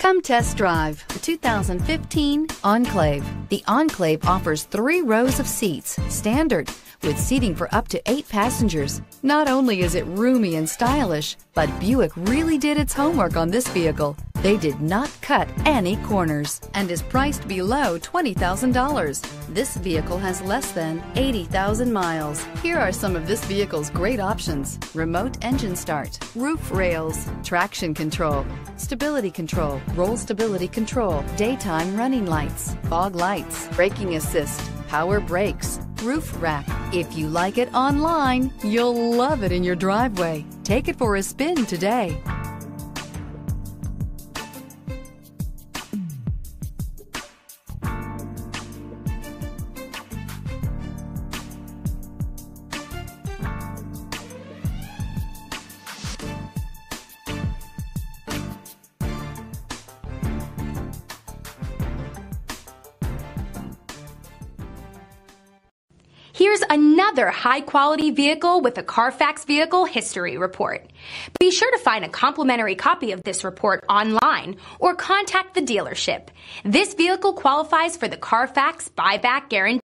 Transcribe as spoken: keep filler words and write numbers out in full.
Come test drive the two thousand fifteen Enclave. The Enclave offers three rows of seats, standard, with seating for up to eight passengers. Not only is it roomy and stylish, but Buick really did its homework on this vehicle. They did not cut any corners and is priced below twenty thousand dollars. This vehicle has less than eighty thousand miles. Here are some of this vehicle's great options: remote engine start, roof rails, traction control, stability control, roll stability control, daytime running lights, fog lights, braking assist, power brakes, roof rack. If you like it online, you'll love it in your driveway. Take it for a spin today. Here's another high-quality vehicle with a Carfax Vehicle History Report. Be sure to find a complimentary copy of this report online or contact the dealership. This vehicle qualifies for the Carfax Buyback Guarantee.